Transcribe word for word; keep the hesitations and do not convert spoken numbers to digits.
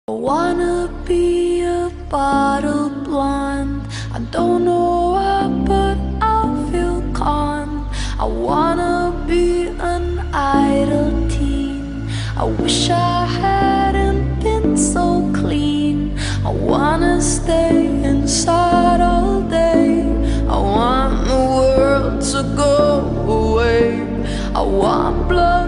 I wanna be a bottle blonde. I don't know why, but I feel calm. I wanna be an idle teen. I wish I hadn't been so clean. I wanna stay inside all day. I want the world to go away. I want blood